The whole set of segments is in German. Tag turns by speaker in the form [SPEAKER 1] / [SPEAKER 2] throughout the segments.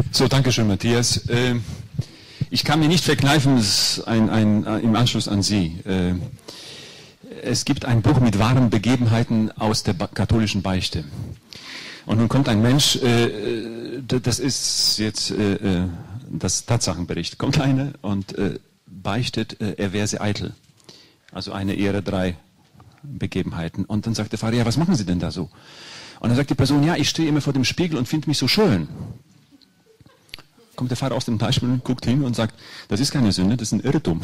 [SPEAKER 1] So, danke schön, Matthias. Ich kann mir nicht verkneifen, im Anschluss an Sie. Es gibt ein Buch mit wahren Begebenheiten aus der katholischen Beichte. Und nun kommt ein Mensch, das ist jetzt das Tatsachenbericht, kommt einer und beichtet, er wäre sehr eitel. Also eine Ehre, 3 Begebenheiten. Und dann sagt der Pfarrer, ja, was machen Sie denn da so? Und dann sagt die Person, ja, ich stehe immer vor dem Spiegel und finde mich so schön. Kommt der Pfarrer aus dem Beispiel, guckt hin und sagt, das ist keine Sünde, das ist ein Irrtum.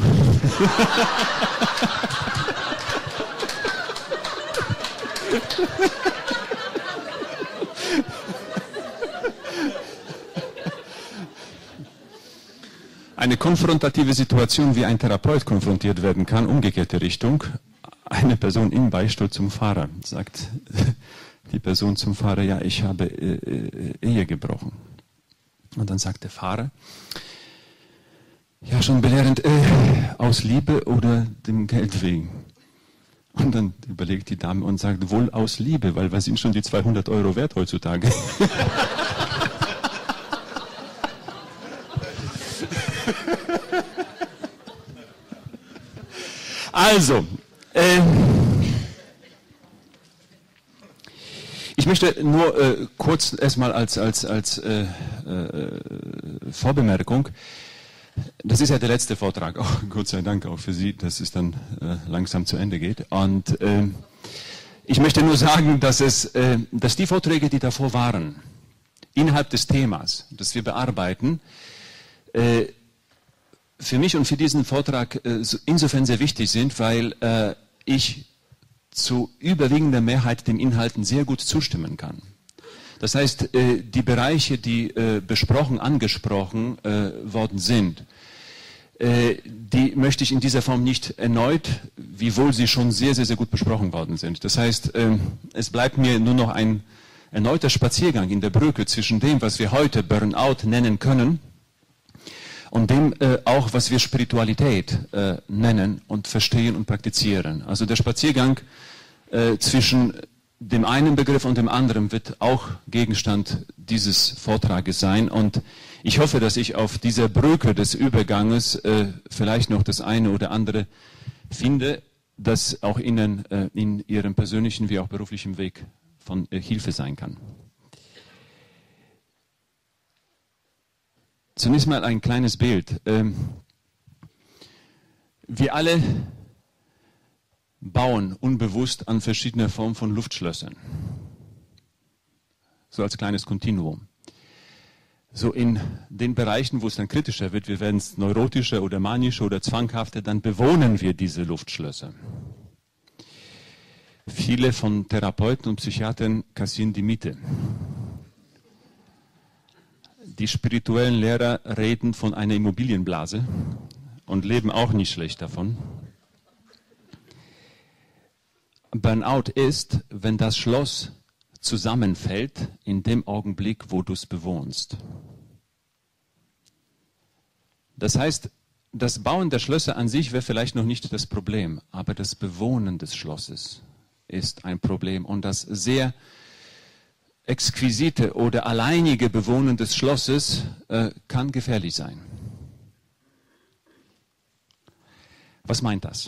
[SPEAKER 1] Eine konfrontative Situation, wie ein Therapeut konfrontiert werden kann, umgekehrte Richtung. Eine Person im Beichtstuhl zum Pfarrer, sagt die Person zum Pfarrer, ja, ich habe Ehe gebrochen. Und dann sagt der Pfarrer, ja, schon belehrend, aus Liebe oder dem Geld wegen? Und dann überlegt die Dame und sagt, wohl aus Liebe, weil was sind schon die 200 € wert heutzutage? Also, ich möchte nur kurz erstmal als Vorbemerkung, das ist ja der letzte Vortrag, oh, Gott sei Dank auch für Sie, dass es dann langsam zu Ende geht. Und ich möchte nur sagen, dass die Vorträge, die davor waren, innerhalb des Themas, das wir bearbeiten, für mich und für diesen Vortrag insofern sehr wichtig sind, weil ich zu überwiegender Mehrheit den Inhalten sehr gut zustimmen kann. Das heißt, die Bereiche, die angesprochen worden sind, die möchte ich in dieser Form nicht erneut, wiewohl sie schon sehr, sehr, sehr gut besprochen worden sind. Das heißt, es bleibt mir nur noch ein erneuter Spaziergang in der Brücke zwischen dem, was wir heute Burnout nennen können, und dem auch, was wir Spiritualität nennen und verstehen und praktizieren. Also der Spaziergang zwischen dem einen Begriff und dem anderen wird auch Gegenstand dieses Vortrages sein. Und ich hoffe, dass ich auf dieser Brücke des Überganges vielleicht noch das eine oder andere finde, das auch Ihnen in Ihrem persönlichen wie auch beruflichen Weg von Hilfe sein kann. Zunächst mal ein kleines Bild. Wir alle bauen unbewusst an verschiedene Formen von Luftschlössern. So als kleines Kontinuum. So in den Bereichen, wo es dann kritischer wird, wir werden es neurotischer oder manischer oder zwanghafter, dann bewohnen wir diese Luftschlösser. Viele von Therapeuten und Psychiatern kassieren die Miete. Die spirituellen Lehrer reden von einer Immobilienblase und leben auch nicht schlecht davon. Burnout ist, wenn das Schloss zusammenfällt in dem Augenblick, wo du es bewohnst. Das heißt, das Bauen der Schlösser an sich wäre vielleicht noch nicht das Problem, aber das Bewohnen des Schlosses ist ein Problem und das sehr exquisite oder alleinige Bewohnen des Schlosses kann gefährlich sein. Was meint das?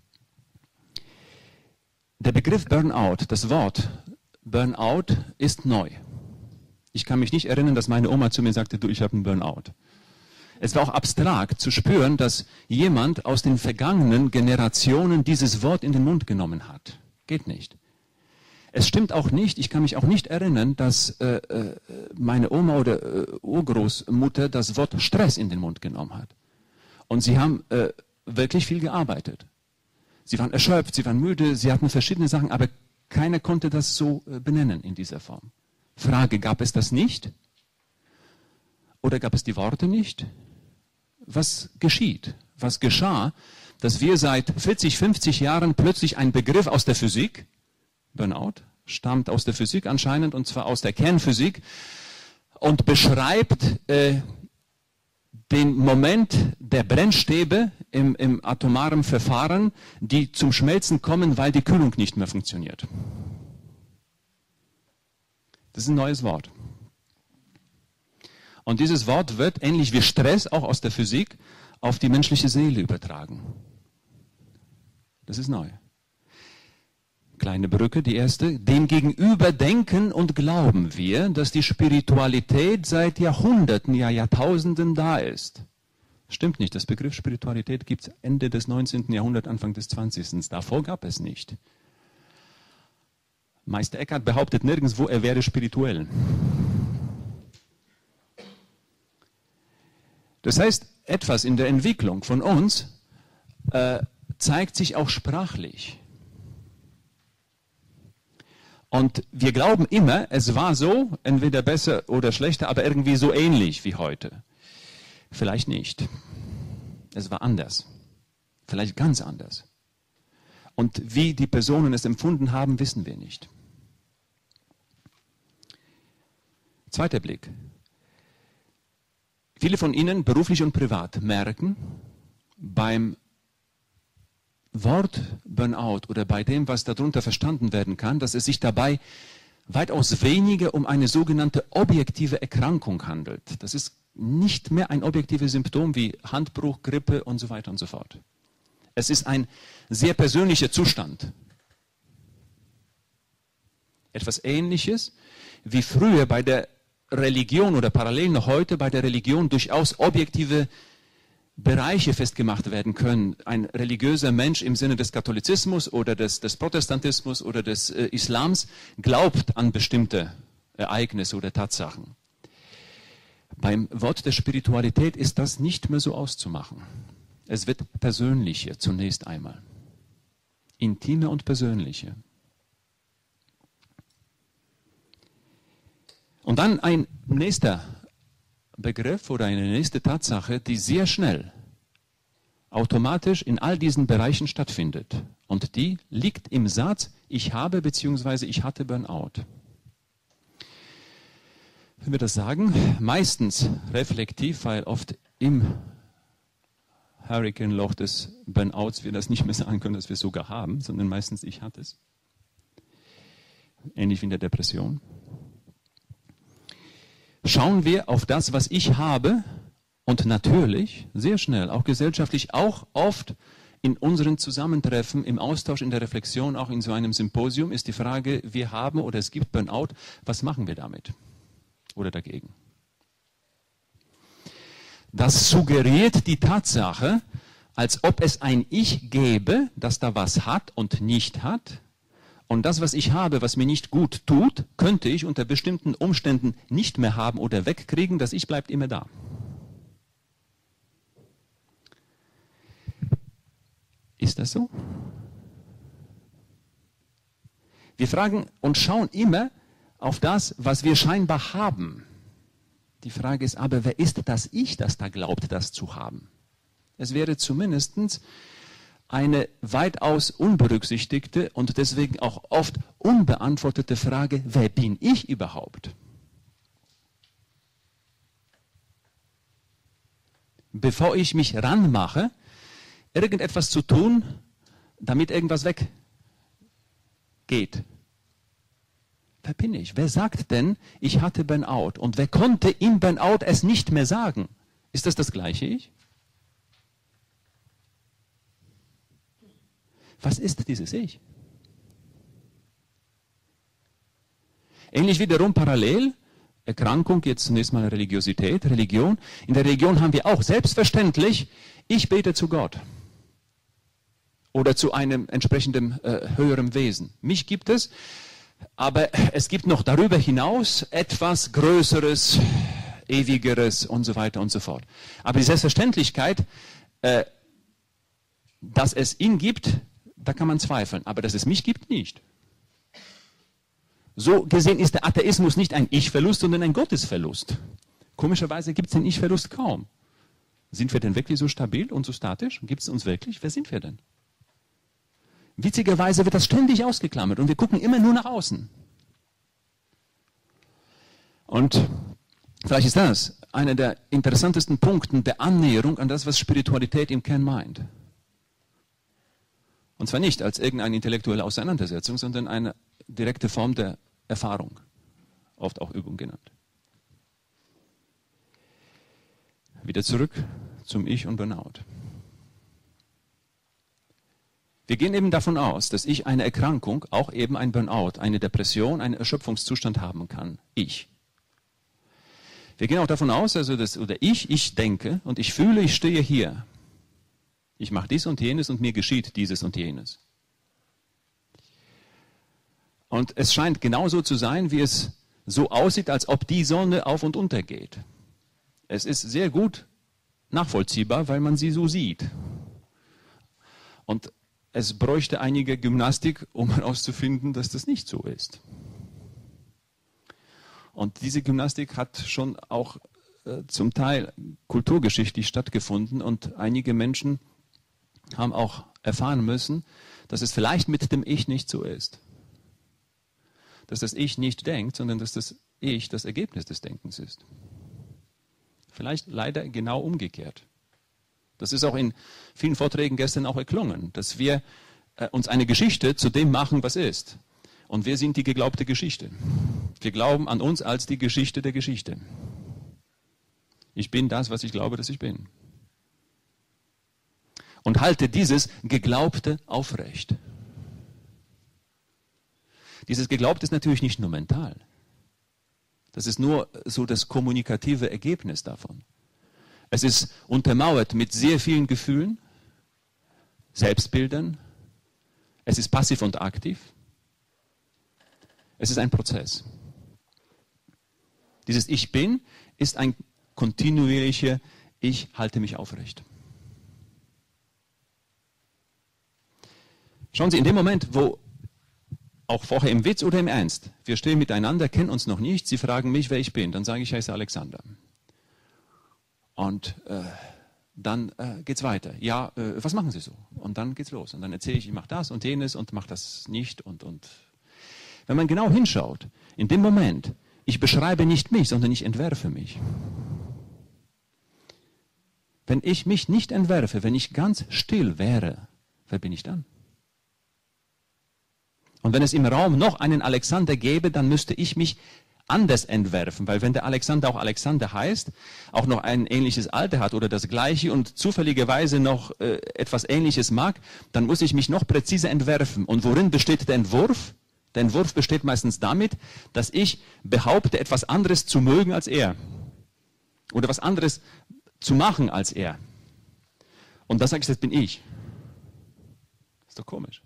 [SPEAKER 1] Der Begriff Burnout, das Wort Burnout ist neu. Ich kann mich nicht erinnern, dass meine Oma zu mir sagte, du, ich habe einen Burnout. Es war auch abstrakt zu spüren, dass jemand aus den vergangenen Generationen dieses Wort in den Mund genommen hat. Geht nicht. Es stimmt auch nicht, ich kann mich auch nicht erinnern, dass meine Oma oder Urgroßmutter das Wort Stress in den Mund genommen hat. Und sie haben wirklich viel gearbeitet. Sie waren erschöpft, sie waren müde, sie hatten verschiedene Sachen, aber keiner konnte das so benennen in dieser Form. Frage, gab es das nicht? Oder gab es die Worte nicht? Was geschieht? Was geschah, dass wir seit 40, 50 Jahren plötzlich einen Begriff aus der Physik, Burnout, stammt aus der Physik anscheinend, und zwar aus der Kernphysik, und beschreibt den Moment der Brennstäbe im atomaren Verfahren, die zum Schmelzen kommen, weil die Kühlung nicht mehr funktioniert. Das ist ein neues Wort. Und dieses Wort wird, ähnlich wie Stress, auch aus der Physik, auf die menschliche Seele übertragen. Das ist neu. Kleine Brücke, die erste. Demgegenüber denken und glauben wir, dass die Spiritualität seit Jahrhunderten, ja Jahrtausenden da ist. Stimmt nicht, das Begriff Spiritualität gibt es Ende des 19. Jahrhunderts, Anfang des 20. Davor gab es nicht. Meister Eckhart behauptet nirgendwo, er wäre spirituell. Das heißt, etwas in der Entwicklung von uns zeigt sich auch sprachlich. Und wir glauben immer, es war so, entweder besser oder schlechter, aber irgendwie so ähnlich wie heute. Vielleicht nicht. Es war anders. Vielleicht ganz anders. Und wie die Personen es empfunden haben, wissen wir nicht. Zweiter Blick. Viele von Ihnen, beruflich und privat, merken beim Wort Burnout oder bei dem, was darunter verstanden werden kann, dass es sich dabei weitaus weniger um eine sogenannte objektive Erkrankung handelt. Das ist nicht mehr ein objektives Symptom wie Handbruch, Grippe und so weiter und so fort. Es ist ein sehr persönlicher Zustand. Etwas Ähnliches wie früher bei der Religion oder parallel noch heute bei der Religion durchaus objektive Bereiche festgemacht werden können. Ein religiöser Mensch im Sinne des Katholizismus oder des Protestantismus oder des Islams glaubt an bestimmte Ereignisse oder Tatsachen. Beim Wort der Spiritualität ist das nicht mehr so auszumachen. Es wird persönlicher zunächst einmal. Intimer und persönlicher. Und dann ein nächster Begriff oder eine nächste Tatsache, die sehr schnell automatisch in all diesen Bereichen stattfindet. Und die liegt im Satz, ich habe bzw. ich hatte Burnout. Wenn wir das sagen, meistens reflektiv, weil oft im Hurrikanloch des Burnouts wir das nicht mehr sagen können, dass wir es sogar haben, sondern meistens ich hatte es. Ähnlich wie in der Depression. Schauen wir auf das, was ich habe und natürlich, sehr schnell, auch gesellschaftlich, auch oft in unseren Zusammentreffen, im Austausch, in der Reflexion, auch in so einem Symposium, ist die Frage, wir haben oder es gibt Burnout, was machen wir damit oder dagegen? Das suggeriert die Tatsache, als ob es ein Ich gäbe, das da was hat und nicht hat. Und das, was ich habe, was mir nicht gut tut, könnte ich unter bestimmten Umständen nicht mehr haben oder wegkriegen. Das Ich bleibt immer da. Ist das so? Wir fragen und schauen immer auf das, was wir scheinbar haben. Die Frage ist aber, wer ist das Ich, das da glaubt, das zu haben? Es wäre zumindest eine weitaus unberücksichtigte und deswegen auch oft unbeantwortete Frage, wer bin ich überhaupt? Bevor ich mich ranmache, irgendetwas zu tun, damit irgendwas weggeht. Wer bin ich? Wer sagt denn, ich hatte Burnout? Und wer konnte im Burnout es nicht mehr sagen? Ist das gleiche Ich? Was ist dieses Ich? Ähnlich wiederum parallel, Erkrankung, jetzt zunächst mal Religiosität, Religion. In der Religion haben wir auch selbstverständlich, ich bete zu Gott. Oder zu einem entsprechenden höheren Wesen. Mich gibt es, aber es gibt noch darüber hinaus etwas Größeres, Ewigeres und so weiter und so fort. Aber die Selbstverständlichkeit, dass es ihn gibt, da kann man zweifeln. Aber dass es mich gibt, nicht. So gesehen ist der Atheismus nicht ein Ich-Verlust, sondern ein Gottesverlust. Komischerweise gibt es den Ich-Verlust kaum. Sind wir denn wirklich so stabil und so statisch? Gibt es uns wirklich? Wer sind wir denn? Witzigerweise wird das ständig ausgeklammert und wir gucken immer nur nach außen. Und vielleicht ist das einer der interessantesten Punkte der Annäherung an das, was Spiritualität im Kern meint. Und zwar nicht als irgendeine intellektuelle Auseinandersetzung, sondern eine direkte Form der Erfahrung, oft auch Übung genannt. Wieder zurück zum Ich und Burnout. Wir gehen eben davon aus, dass ich eine Erkrankung, auch eben ein Burnout, eine Depression, einen Erschöpfungszustand haben kann. Ich. Wir gehen auch davon aus, also ich denke und ich fühle, ich stehe hier. Ich mache dies und jenes und mir geschieht dieses und jenes. Und es scheint genauso zu sein, wie es so aussieht, als ob die Sonne auf und unter geht. Es ist sehr gut nachvollziehbar, weil man sie so sieht. Und es bräuchte einige Gymnastik, um herauszufinden, dass das nicht so ist. Und diese Gymnastik hat schon auch zum Teil kulturgeschichtlich stattgefunden und einige Menschen haben auch erfahren müssen, dass es vielleicht mit dem Ich nicht so ist. Dass das Ich nicht denkt, sondern dass das Ich das Ergebnis des Denkens ist. Vielleicht leider genau umgekehrt. Das ist auch in vielen Vorträgen gestern auch erklungen, dass wir uns eine Geschichte zu dem machen, was ist. Und wir sind die geglaubte Geschichte. Wir glauben an uns als die Geschichte der Geschichte. Ich bin das, was ich glaube, dass ich bin. Und halte dieses Geglaubte aufrecht. Dieses Geglaubte ist natürlich nicht nur mental. Das ist nur so das kommunikative Ergebnis davon. Es ist untermauert mit sehr vielen Gefühlen, Selbstbildern. Es ist passiv und aktiv. Es ist ein Prozess. Dieses Ich bin ist ein kontinuierlicher Ich halte mich aufrecht. Schauen Sie, in dem Moment, wo auch vorher im Witz oder im Ernst, wir stehen miteinander, kennen uns noch nicht, Sie fragen mich, wer ich bin, dann sage ich, ich heiße Alexander. Und dann geht's weiter. Ja, was machen Sie so? Und dann geht's los. Und dann erzähle ich mache das und jenes und mache das nicht und. Wenn man genau hinschaut, in dem Moment, ich beschreibe nicht mich, sondern ich entwerfe mich. Wenn ich mich nicht entwerfe, wenn ich ganz still wäre, wer bin ich dann? Und wenn es im Raum noch einen Alexander gäbe, dann müsste ich mich anders entwerfen, weil wenn der Alexander auch Alexander heißt, auch noch ein ähnliches Alter hat oder das gleiche und zufälligerweise noch etwas Ähnliches mag, dann muss ich mich noch präziser entwerfen. Und worin besteht der Entwurf? Der Entwurf besteht meistens damit, dass ich behaupte, etwas anderes zu mögen als er. Oder was anderes zu machen als er. Und das sage ich, das bin ich. Das ist doch komisch.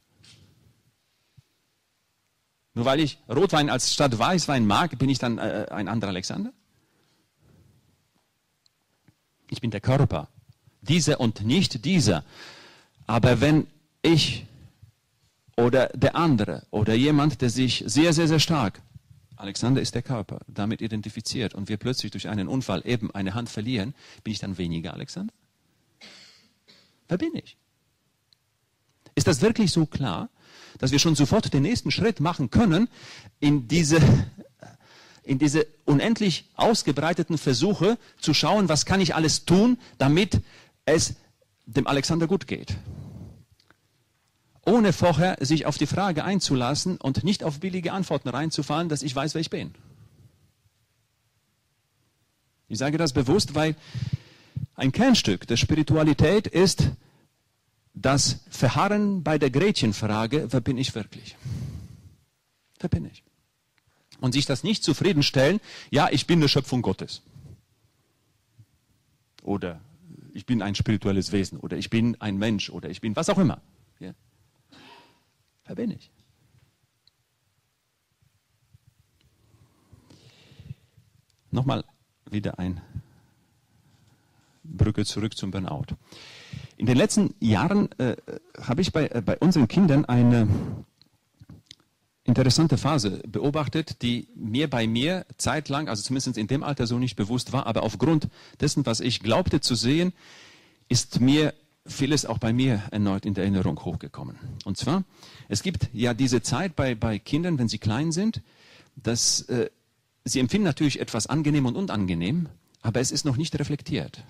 [SPEAKER 1] Nur weil ich Rotwein als statt Weißwein mag, bin ich dann ein anderer Alexander? Ich bin der Körper. Dieser und nicht dieser. Aber wenn ich oder der andere oder jemand, der sich sehr, sehr, sehr stark, Alexander ist der Körper, damit identifiziert und wir plötzlich durch einen Unfall eben eine Hand verlieren, bin ich dann weniger Alexander? Wer bin ich? Ist das wirklich so klar, dass wir schon sofort den nächsten Schritt machen können in diese unendlich ausgebreiteten Versuche zu schauen, was kann ich alles tun, damit es dem Alexander gut geht? Ohne vorher sich auf die Frage einzulassen und nicht auf billige Antworten reinzufallen, dass ich weiß, wer ich bin. Ich sage das bewusst, weil ein Kernstück der Spiritualität ist das Verharren bei der Gretchenfrage, wer bin ich wirklich? Wer bin ich? Und sich das nicht zufriedenstellen, ja, ich bin eine Schöpfung Gottes. Oder ich bin ein spirituelles Wesen. Oder ich bin ein Mensch. Oder ich bin was auch immer. Ja. Wer bin ich? Nochmal wieder eine Brücke zurück zum Burnout. In den letzten Jahren habe ich bei unseren Kindern eine interessante Phase beobachtet, die bei mir zeitlang, also zumindest in dem Alter so nicht bewusst war, aber aufgrund dessen, was ich glaubte zu sehen, ist mir vieles auch bei mir erneut in der Erinnerung hochgekommen. Und zwar, es gibt ja diese Zeit bei Kindern, wenn sie klein sind, dass sie empfinden natürlich etwas angenehm und unangenehm, aber es ist noch nicht reflektiert.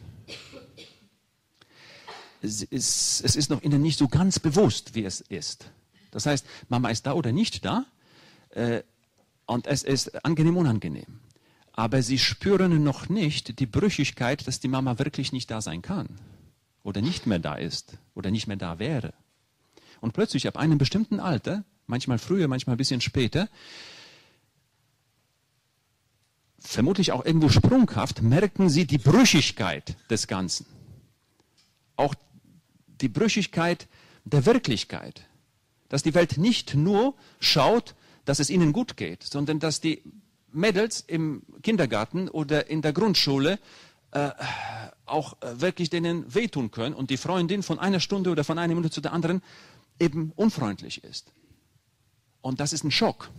[SPEAKER 1] Es ist noch ihnen nicht so ganz bewusst, wie es ist. Das heißt, Mama ist da oder nicht da und es ist angenehm, unangenehm. aber sie spüren noch nicht die Brüchigkeit, dass die Mama wirklich nicht da sein kann oder nicht mehr da ist oder nicht mehr da wäre. Und plötzlich ab einem bestimmten Alter, manchmal früher, manchmal ein bisschen später, vermutlich auch irgendwo sprunghaft, merken sie die Brüchigkeit des Ganzen. Auch die Brüchigkeit der Wirklichkeit. Dass die Welt nicht nur schaut, dass es ihnen gut geht, sondern dass die Mädels im Kindergarten oder in der Grundschule auch wirklich denen wehtun können und die Freundin von einer Stunde oder von einer Minute zu der anderen eben unfreundlich ist. Und das ist ein Schock.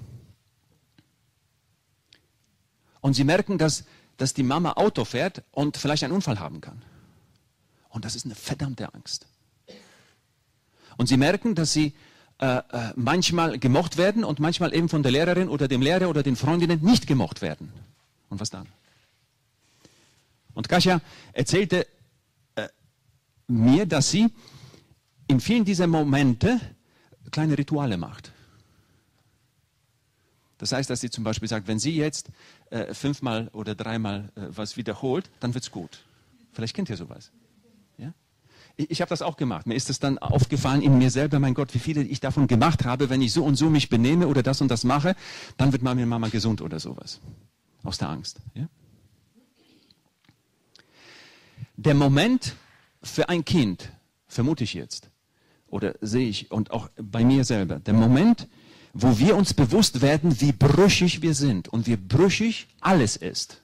[SPEAKER 1] Und sie merken, dass die Mama Auto fährt und vielleicht einen Unfall haben kann. Und das ist eine verdammte Angst. Und sie merken, dass sie manchmal gemocht werden und manchmal eben von der Lehrerin oder dem Lehrer oder den Freundinnen nicht gemocht werden. Und was dann? Und Kasia erzählte mir, dass sie in vielen dieser Momente kleine Rituale macht. Das heißt, dass sie zum Beispiel sagt, wenn sie jetzt 5-mal oder 3-mal was wiederholt, dann wird's gut. Vielleicht kennt ihr sowas. Ja? Ich habe das auch gemacht. Mir ist es dann aufgefallen in mir selber, mein Gott, wie viele ich davon gemacht habe, wenn ich so und so mich benehme oder das und das mache, dann wird meine Mama gesund oder sowas. Aus der Angst. Ja? Der Moment für ein Kind, vermute ich jetzt, oder sehe ich, und auch bei mir selber, der Moment, wo wir uns bewusst werden, wie brüchig wir sind und wie brüchig alles ist,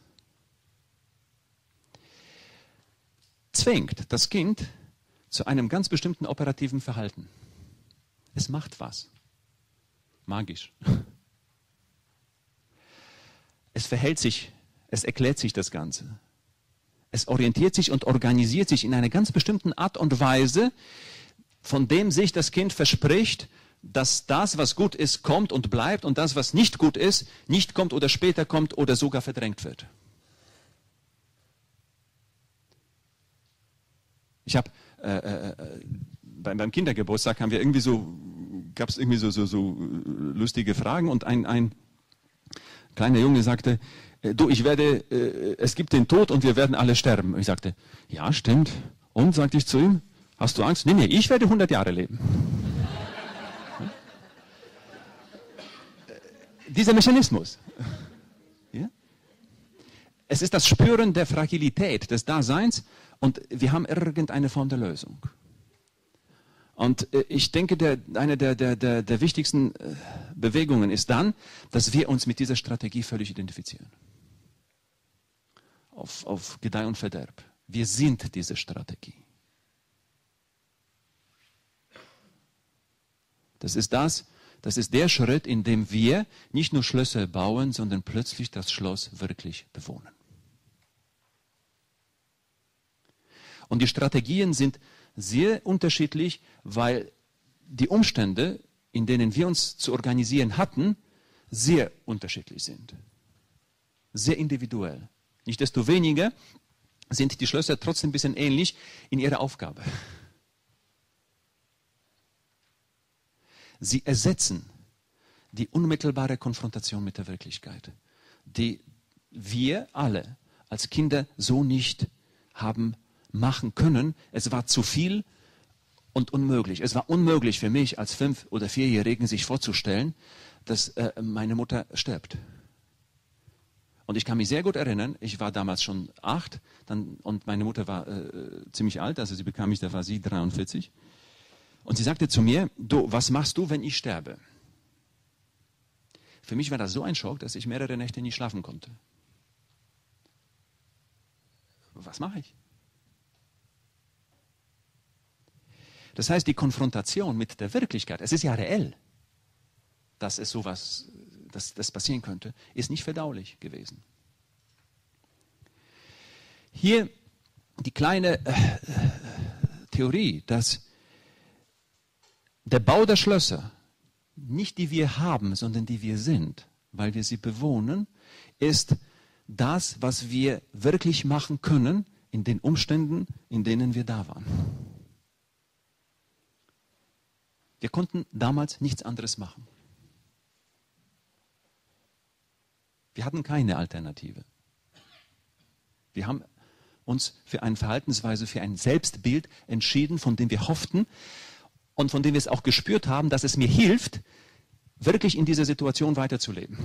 [SPEAKER 1] zwingt das Kind zu einem ganz bestimmten operativen Verhalten. Es macht was. Magisch. Es verhält sich, es erklärt sich das Ganze. Es orientiert sich und organisiert sich in einer ganz bestimmten Art und Weise, von dem sich das Kind verspricht, dass das, was gut ist, kommt und bleibt und das, was nicht gut ist, nicht kommt oder später kommt oder sogar verdrängt wird. Ich habe beim Kindergeburtstag haben wir irgendwie gab es irgendwie so lustige Fragen und ein kleiner Junge sagte, du, es gibt den Tod und wir werden alle sterben. Und ich sagte, ja, stimmt. Und, sagte ich zu ihm, hast du Angst? Nee, ich werde 100 Jahre leben. Dieser Mechanismus. Ja? Es ist das Spüren der Fragilität des Daseins und wir haben irgendeine Form der Lösung. Und ich denke, eine der wichtigsten Bewegungen ist dann, dass wir uns mit dieser Strategie völlig identifizieren. Auf Gedeih und Verderb. Wir sind diese Strategie. Das ist der Schritt, in dem wir nicht nur Schlösser bauen, sondern plötzlich das Schloss wirklich bewohnen. Und die Strategien sind sehr unterschiedlich, weil die Umstände, in denen wir uns zu organisieren hatten, sehr unterschiedlich sind. Sehr individuell. Nichtsdestoweniger sind die Schlösser trotzdem ein bisschen ähnlich in ihrer Aufgabe. Sie ersetzen die unmittelbare Konfrontation mit der Wirklichkeit, die wir alle als Kinder so nicht haben machen können. Es war zu viel und unmöglich. Es war unmöglich für mich als 5- oder 4-Jährigen sich vorzustellen, dass meine Mutter stirbt. Und ich kann mich sehr gut erinnern, ich war damals schon 8 und meine Mutter war ziemlich alt, also sie bekam mich, da war sie 43. Und sie sagte zu mir, du, was machst du, wenn ich sterbe? Für mich war das so ein Schock, dass ich mehrere Nächte nicht schlafen konnte. Was mache ich? Das heißt, die Konfrontation mit der Wirklichkeit, es ist ja reell, dass es sowas, dass das passieren könnte, ist nicht verdaulich gewesen. Hier die kleine Theorie, dass der Bau der Schlösser, nicht die wir haben, sondern die wir sind, weil wir sie bewohnen, ist das, was wir wirklich machen können in den Umständen, in denen wir da waren. Wir konnten damals nichts anderes machen. Wir hatten keine Alternative. Wir haben uns für eine Verhaltensweise, für ein Selbstbild entschieden, von dem wir hofften und von dem wir es auch gespürt haben, dass es mir hilft, wirklich in dieser Situation weiterzuleben.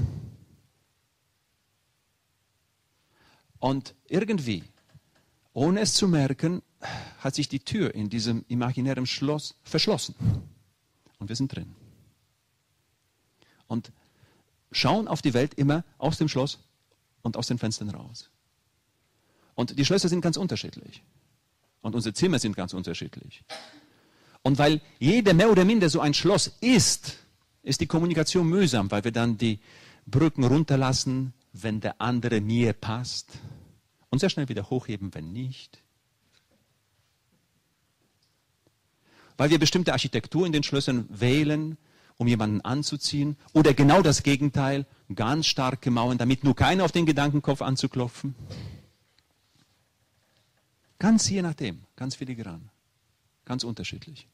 [SPEAKER 1] Und irgendwie, ohne es zu merken, hat sich die Tür in diesem imaginären Schloss verschlossen. Und wir sind drin. Und schauen auf die Welt immer aus dem Schloss und aus den Fenstern raus. Und die Schlösser sind ganz unterschiedlich. Und unsere Zimmer sind ganz unterschiedlich. Und weil jeder mehr oder minder so ein Schloss ist die Kommunikation mühsam, weil wir dann die Brücken runterlassen, wenn der andere mir passt. Und sehr schnell wieder hochheben, wenn nicht. Weil wir bestimmte Architektur in den Schlössern wählen, um jemanden anzuziehen. Oder genau das Gegenteil, ganz starke Mauern, damit nur keiner auf den Gedankenkopf anzuklopfen. Ganz je nachdem, ganz filigran, ganz unterschiedlich.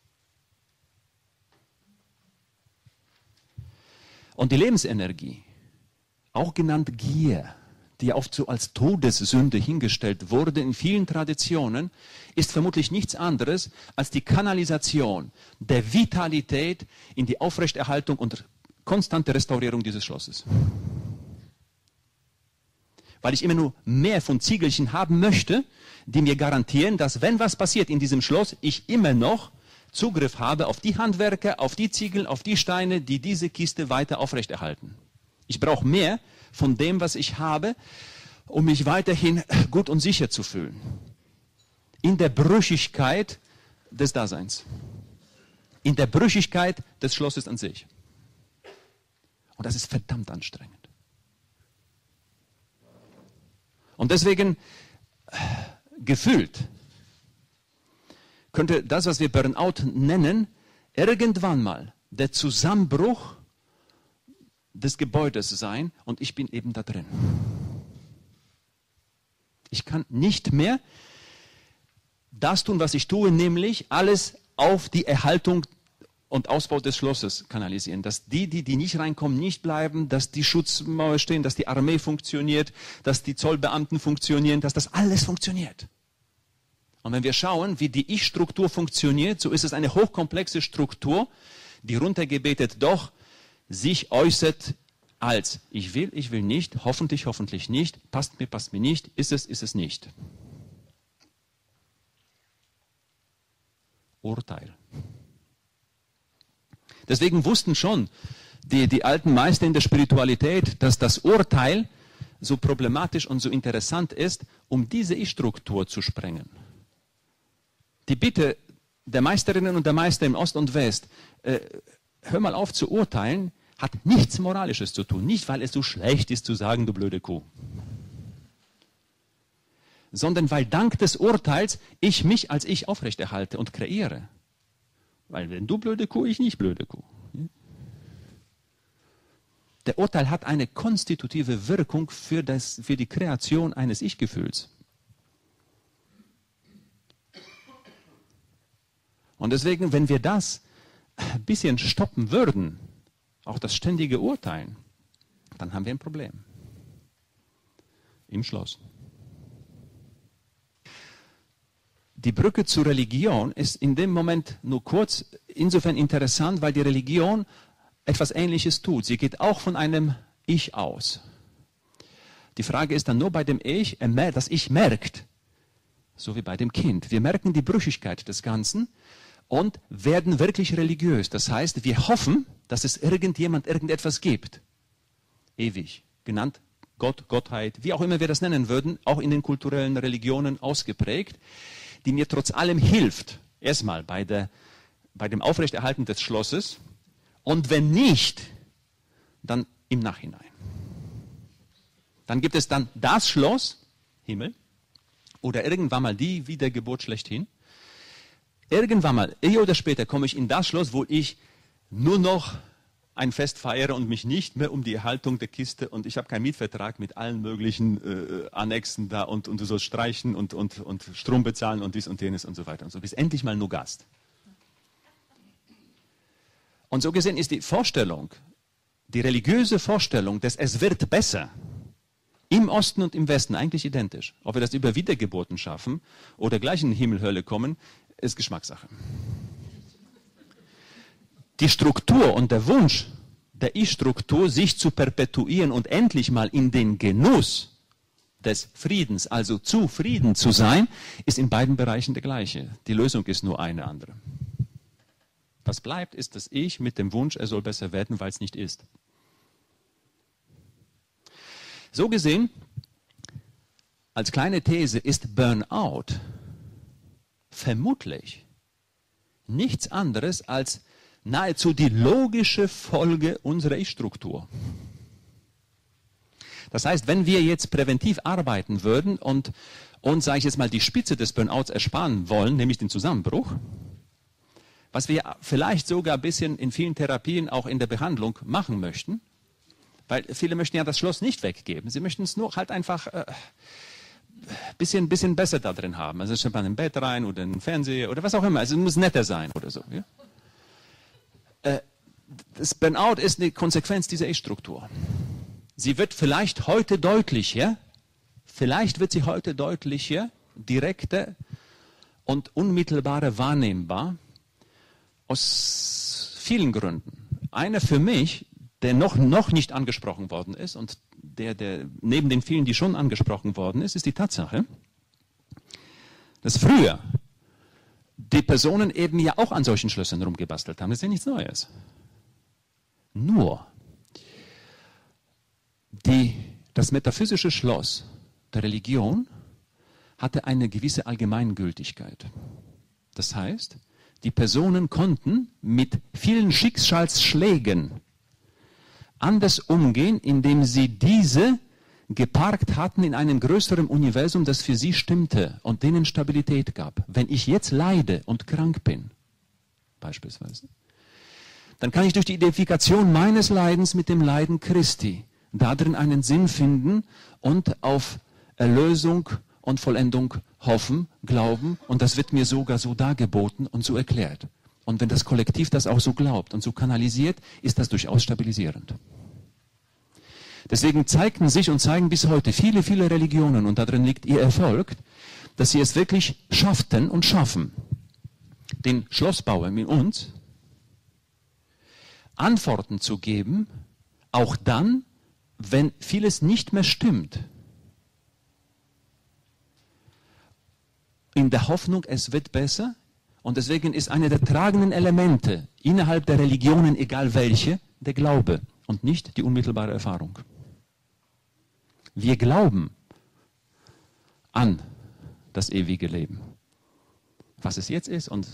[SPEAKER 1] Und die Lebensenergie, auch genannt Gier, die oft so als Todessünde hingestellt wurde in vielen Traditionen, ist vermutlich nichts anderes als die Kanalisation der Vitalität in die Aufrechterhaltung und konstante Restaurierung dieses Schlosses. Weil ich immer nur mehr von Ziegelchen haben möchte, die mir garantieren, dass wenn was passiert in diesem Schloss, ich immer noch Zugriff habe auf die Handwerker, auf die Ziegel, auf die Steine, die diese Kiste weiter aufrechterhalten. Ich brauche mehr von dem, was ich habe, um mich weiterhin gut und sicher zu fühlen. In der Brüchigkeit des Daseins. In der Brüchigkeit des Schlosses an sich. Und das ist verdammt anstrengend. Und deswegen gefühlt könnte das, was wir Burnout nennen, irgendwann mal der Zusammenbruch des Gebäudes sein und ich bin eben da drin. Ich kann nicht mehr das tun, was ich tue, nämlich alles auf die Erhaltung und Ausbau des Schlosses kanalisieren. Dass die nicht reinkommen, nicht bleiben, dass die Schutzmauer stehen, dass die Armee funktioniert, dass die Zollbeamten funktionieren, dass das alles funktioniert. Und wenn wir schauen, wie die Ich-Struktur funktioniert, so ist es eine hochkomplexe Struktur, die runtergebetet doch sich äußert als ich will nicht, hoffentlich nicht, passt mir nicht, ist es nicht. Urteil. Deswegen wussten schon die alten Meister in der Spiritualität, dass das Urteil so problematisch und so interessant ist, um diese Ich-Struktur zu sprengen. Die Bitte der Meisterinnen und der Meister im Ost und West, hör mal auf zu urteilen, hat nichts Moralisches zu tun. Nicht, weil es so schlecht ist zu sagen, du blöde Kuh. Sondern weil dank des Urteils ich mich als ich aufrechterhalte und kreiere. Weil wenn du blöde Kuh, ich nicht blöde Kuh. Der Urteil hat eine konstitutive Wirkung für die Kreation eines Ich-Gefühls. Und deswegen, wenn wir das ein bisschen stoppen würden, auch das ständige Urteilen, dann haben wir ein Problem. Im Schloss. Die Brücke zur Religion ist in dem Moment nur kurz insofern interessant, weil die Religion etwas Ähnliches tut. Sie geht auch von einem Ich aus. Die Frage ist dann nur bei dem Ich, das Ich merkt, so wie bei dem Kind. Wir merken die Brüchigkeit des Ganzen und werden wirklich religiös. Das heißt, wir hoffen, dass es irgendetwas gibt. Ewig. Genannt Gott, Gottheit, wie auch immer wir das nennen würden, auch in den kulturellen Religionen ausgeprägt, die mir trotz allem hilft. Erstmal bei dem Aufrechterhalten des Schlosses und wenn nicht, dann im Nachhinein. Dann gibt es dann das Schloss, Himmel, oder irgendwann mal die Wiedergeburt schlechthin. Irgendwann mal, eher oder später, komme ich in das Schloss, wo ich nur noch ein Fest feiere und mich nicht mehr um die Erhaltung der Kiste und ich habe keinen Mietvertrag mit allen möglichen Annexen da und du sollst streichen und Strom bezahlen und dies und jenes und so weiter und so. Du bist endlich mal nur Gast. Und so gesehen ist die religiöse Vorstellung, dass es wird besser, Im Osten und im Westen eigentlich identisch. Ob wir das über Wiedergeburten schaffen oder gleich in Himmel-Hölle kommen, ist Geschmackssache. Die Struktur und der Wunsch der Ich-Struktur, sich zu perpetuieren und endlich mal in den Genuss des Friedens, also zufrieden zu sein, ist in beiden Bereichen der gleiche. Die Lösung ist nur eine andere. Was bleibt, ist das Ich mit dem Wunsch, er soll besser werden, weil es nicht ist. So gesehen, als kleine These ist Burnout vermutlich nichts anderes als nahezu die logische Folge unserer Ich-Struktur. Das heißt, wenn wir jetzt präventiv arbeiten würden und sage ich jetzt mal, die Spitze des Burnouts ersparen wollen, nämlich den Zusammenbruch, was wir vielleicht sogar ein bisschen in vielen Therapien auch in der Behandlung machen möchten, weil viele möchten ja das Schloss nicht weggeben. Sie möchten es nur halt einfach bisschen besser da drin haben. Also stellt man ein Bett rein oder einen Fernseher oder was auch immer. Also es muss netter sein oder so. Ja? Das Burnout ist eine Konsequenz dieser Ich-Struktur. Sie wird vielleicht heute deutlicher, direkter und unmittelbarer wahrnehmbar aus vielen Gründen. Einer für mich, der noch nicht angesprochen worden ist und der neben den vielen, die schon angesprochen worden ist die Tatsache, dass früher die Personen eben ja auch an solchen Schlössern rumgebastelt haben. Das ist ja nichts Neues. Nur das metaphysische Schloss der Religion hatte eine gewisse Allgemeingültigkeit. Das heißt, die Personen konnten mit vielen Schicksalsschlägen anders umgehen, indem sie diese geparkt hatten in einem größeren Universum, das für sie stimmte und denen Stabilität gab. Wenn ich jetzt leide und krank bin, beispielsweise, dann kann ich durch die Identifikation meines Leidens mit dem Leiden Christi darin einen Sinn finden und auf Erlösung und Vollendung hoffen, glauben, und das wird mir sogar so dargeboten und so erklärt. Und wenn das Kollektiv das auch so glaubt und so kanalisiert, ist das durchaus stabilisierend. Deswegen zeigten sich und zeigen bis heute viele, viele Religionen, und darin liegt ihr Erfolg, dass sie es wirklich schafften und schaffen, den Schlossbauern in uns Antworten zu geben, auch dann, wenn vieles nicht mehr stimmt. In der Hoffnung, es wird besser. Und deswegen ist eine der tragenden Elemente innerhalb der Religionen, egal welche, der Glaube und nicht die unmittelbare Erfahrung. Wir glauben an das ewige Leben. Was es jetzt ist und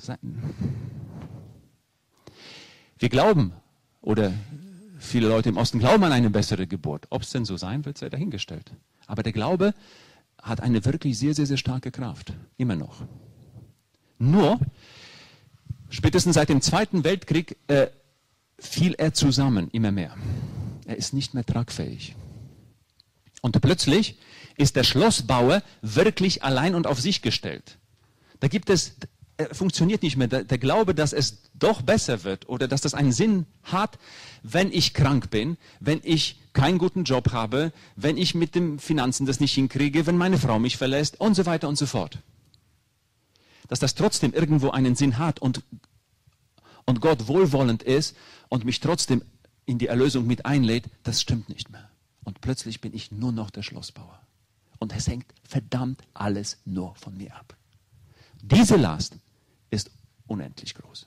[SPEAKER 1] wir glauben, oder viele Leute im Osten glauben an eine bessere Geburt. Ob es denn so sein wird, sei dahingestellt. Aber der Glaube hat eine wirklich sehr, sehr, sehr starke Kraft. Immer noch. Nur, spätestens seit dem Zweiten Weltkrieg fiel er zusammen, immer mehr. Er ist nicht mehr tragfähig. Und plötzlich ist der Schlossbauer wirklich allein und auf sich gestellt. Da gibt es, funktioniert nicht mehr der Glaube, dass es doch besser wird oder dass das einen Sinn hat, wenn ich krank bin, wenn ich keinen guten Job habe, wenn ich mit den Finanzen das nicht hinkriege, wenn meine Frau mich verlässt und so weiter und so fort. Dass das trotzdem irgendwo einen Sinn hat und Gott wohlwollend ist und mich trotzdem in die Erlösung mit einlädt, das stimmt nicht mehr. Und plötzlich bin ich nur noch der Schlossbauer. Und es hängt verdammt alles nur von mir ab. Diese Last ist unendlich groß.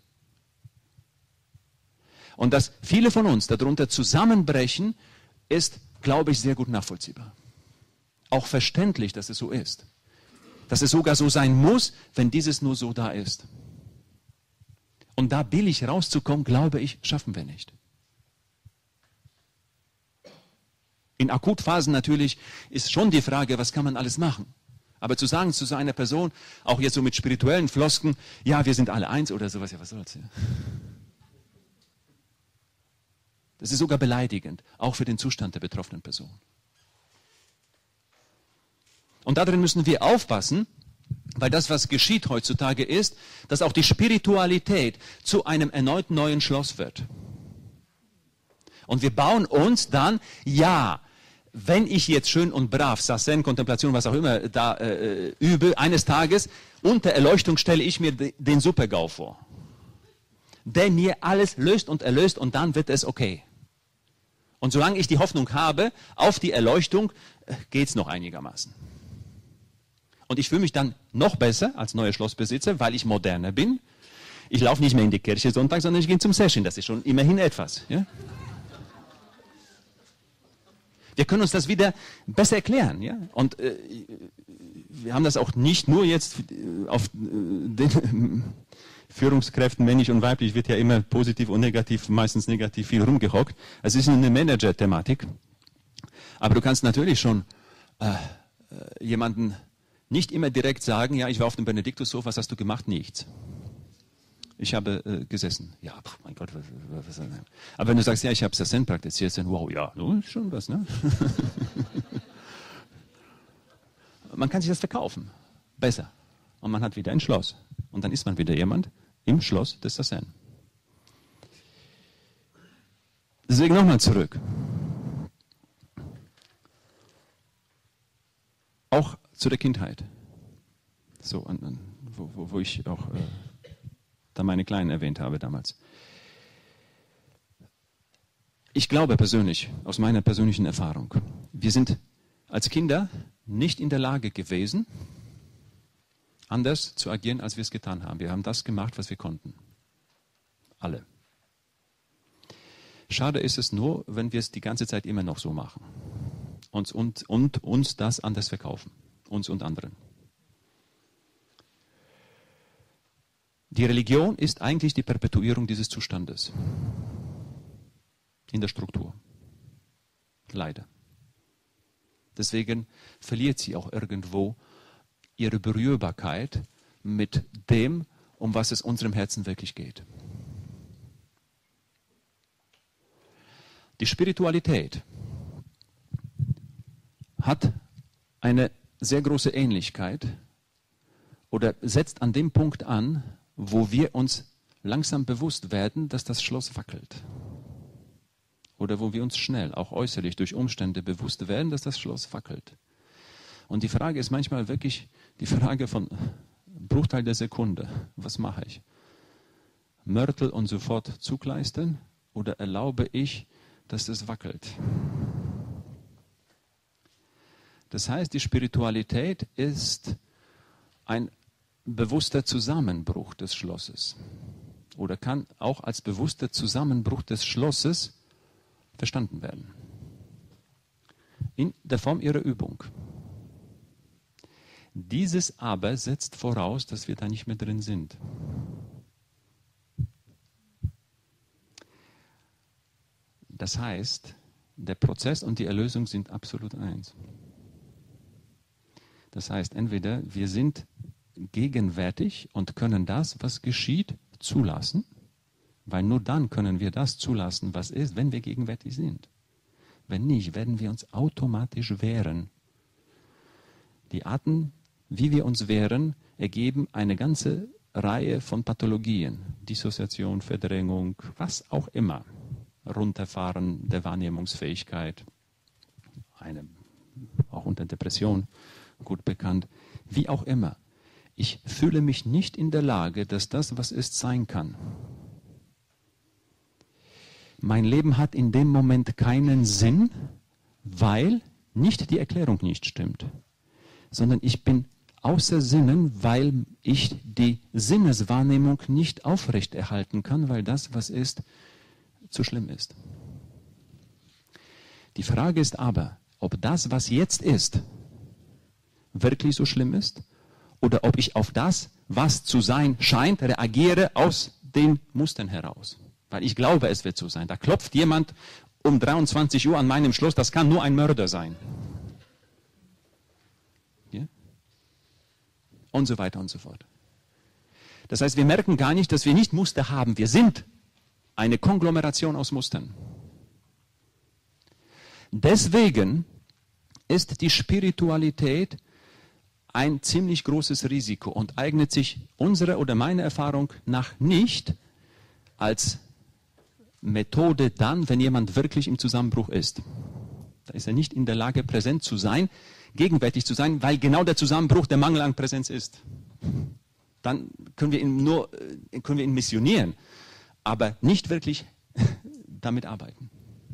[SPEAKER 1] Und dass viele von uns darunter zusammenbrechen, ist, glaube ich, sehr gut nachvollziehbar. Auch verständlich, dass es so ist. Dass es sogar so sein muss, wenn dieses nur so da ist. Und da billig rauszukommen, glaube ich, schaffen wir nicht. In Akutphasen natürlich ist schon die Frage, was kann man alles machen? Aber zu sagen zu so einer Person, auch jetzt so mit spirituellen Flosken, ja, wir sind alle eins oder sowas, ja, was soll's? Ja. Das ist sogar beleidigend, auch für den Zustand der betroffenen Person. Und darin müssen wir aufpassen, weil das, was geschieht heutzutage ist, dass auch die Spiritualität zu einem erneut neuen Schloss wird. Und wir bauen uns dann, ja, wenn ich jetzt schön und brav Sazen, Kontemplation, was auch immer da übe, eines Tages unter Erleuchtung stelle ich mir den Super-GAU vor, der mir alles löst und erlöst und dann wird es okay. Und solange ich die Hoffnung habe auf die Erleuchtung, geht es noch einigermaßen. Und ich fühle mich dann noch besser als neuer Schlossbesitzer, weil ich moderner bin. Ich laufe nicht mehr in die Kirche Sonntag, sondern ich gehe zum Session. Das ist schon immerhin etwas. Ja? Wir können uns das wieder besser erklären. Ja? Und wir haben das auch nicht nur jetzt auf den Führungskräften, männlich und weiblich, wird ja immer positiv und negativ, meistens negativ viel rumgehockt. Es ist eine Manager-Thematik. Aber du kannst natürlich schon jemanden nicht immer direkt sagen, ja, ich war auf dem Benediktushof, was hast du gemacht? Nichts. Ich habe gesessen. Ja, mein Gott. Was. Aber wenn du sagst, ja, ich habe Sazen praktiziert, dann wow, ja, ist schon was, ne? Man kann sich das verkaufen. Besser. Und man hat wieder ein Schloss. Und dann ist man wieder jemand im Schloss des Sazen. Deswegen nochmal zurück. Auch zu der Kindheit. So, wo ich auch da meine Kleinen erwähnt habe damals. Ich glaube persönlich, aus meiner persönlichen Erfahrung, wir sind als Kinder nicht in der Lage gewesen, anders zu agieren, als wir es getan haben. Wir haben das gemacht, was wir konnten. Alle. Schade ist es nur, wenn wir es die ganze Zeit immer noch so machen. Uns das anders verkaufen. Uns und anderen. Die Religion ist eigentlich die Perpetuierung dieses Zustandes. In der Struktur. Leider. Deswegen verliert sie auch irgendwo ihre Berührbarkeit mit dem, um was es unserem Herzen wirklich geht. Die Spiritualität hat eine sehr große Ähnlichkeit oder setzt an dem Punkt an, wo wir uns langsam bewusst werden, dass das Schloss wackelt. Oder wo wir uns schnell, auch äußerlich durch Umstände bewusst werden, dass das Schloss wackelt. Und die Frage ist manchmal wirklich die Frage von Bruchteil der Sekunde. Was mache ich? Mörtel und sofort Zug leisten oder erlaube ich, dass es wackelt? Das heißt, die Spiritualität ist ein bewusster Zusammenbruch des Schlosses oder kann auch als bewusster Zusammenbruch des Schlosses verstanden werden. In der Form ihrer Übung. Dieses aber setzt voraus, dass wir da nicht mehr drin sind. Das heißt, der Prozess und die Erlösung sind absolut eins. Das heißt, entweder wir sind gegenwärtig und können das, was geschieht, zulassen, weil nur dann können wir das zulassen, was ist, wenn wir gegenwärtig sind. Wenn nicht, werden wir uns automatisch wehren. Die Arten, wie wir uns wehren, ergeben eine ganze Reihe von Pathologien. Dissoziation, Verdrängung, was auch immer. Runterfahren der Wahrnehmungsfähigkeit, auch unter Depression gut bekannt, wie auch immer. Ich fühle mich nicht in der Lage, dass das, was ist, sein kann. Mein Leben hat in dem Moment keinen Sinn, weil nicht die Erklärung nicht stimmt, sondern ich bin außer Sinnen, weil ich die Sinneswahrnehmung nicht aufrechterhalten kann, weil das, was ist, zu schlimm ist. Die Frage ist aber, ob das, was jetzt ist, wirklich so schlimm ist oder ob ich auf das, was zu sein scheint, reagiere aus den Mustern heraus. Weil ich glaube, es wird so sein. Da klopft jemand um 23 Uhr an meinem Schloss, das kann nur ein Mörder sein. Ja? Und so weiter und so fort. Das heißt, wir merken gar nicht, dass wir nicht Muster haben. Wir sind eine Konglomeration aus Mustern. Deswegen ist die Spiritualität ein ziemlich großes Risiko und eignet sich unserer oder meiner Erfahrung nach nicht als Methode dann, wenn jemand wirklich im Zusammenbruch ist. Da ist er nicht in der Lage, präsent zu sein, gegenwärtig zu sein, weil genau der Zusammenbruch der Mangel an Präsenz ist. Dann können wir ihn missionieren, aber nicht wirklich damit arbeiten.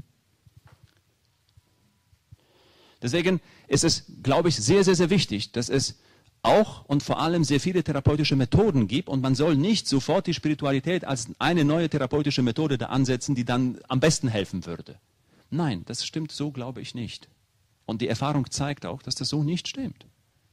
[SPEAKER 1] Deswegen ist es, glaube ich, sehr, sehr, sehr wichtig, dass es auch und vor allem sehr viele therapeutische Methoden gibt und man soll nicht sofort die Spiritualität als eine neue therapeutische Methode da ansetzen, die dann am besten helfen würde. Nein, das stimmt so, glaube ich, nicht. Und die Erfahrung zeigt auch, dass das so nicht stimmt.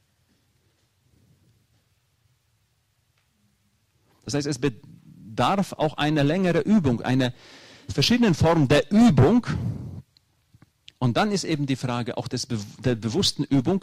[SPEAKER 1] Das heißt, es bedarf auch einer längeren Übung, einer verschiedenen Form der Übung. Und dann ist eben die Frage auch der bewussten Übung,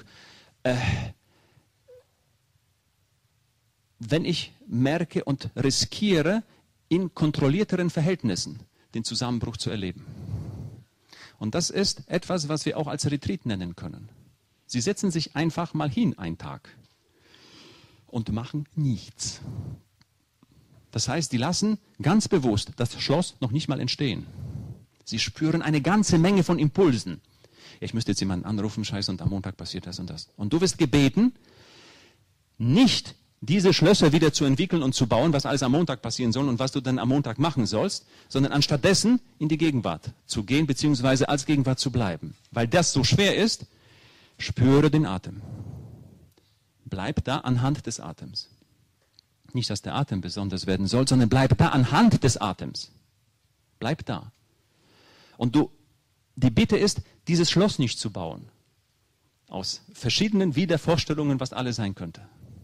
[SPEAKER 1] wenn ich merke und riskiere, in kontrollierteren Verhältnissen den Zusammenbruch zu erleben. Und das ist etwas, was wir auch als Retreat nennen können. Sie setzen sich einfach mal hin einen Tag und machen nichts. Das heißt, die lassen ganz bewusst das Schloss noch nicht mal entstehen. Sie spüren eine ganze Menge von Impulsen. Ich müsste jetzt jemanden anrufen, scheiße, und am Montag passiert das und das. Und du wirst gebeten, nicht diese Schlösser wieder zu entwickeln und zu bauen, was alles am Montag passieren soll und was du dann am Montag machen sollst, sondern anstattdessen in die Gegenwart zu gehen, beziehungsweise als Gegenwart zu bleiben. Weil das so schwer ist, spüre den Atem. Bleib da anhand des Atems. Nicht, dass der Atem besonders werden soll, sondern bleib da anhand des Atems. Bleib da. Und die Bitte ist, dieses Schloss nicht zu bauen. Aus verschiedenen Widervorstellungen, was alles sein könnte.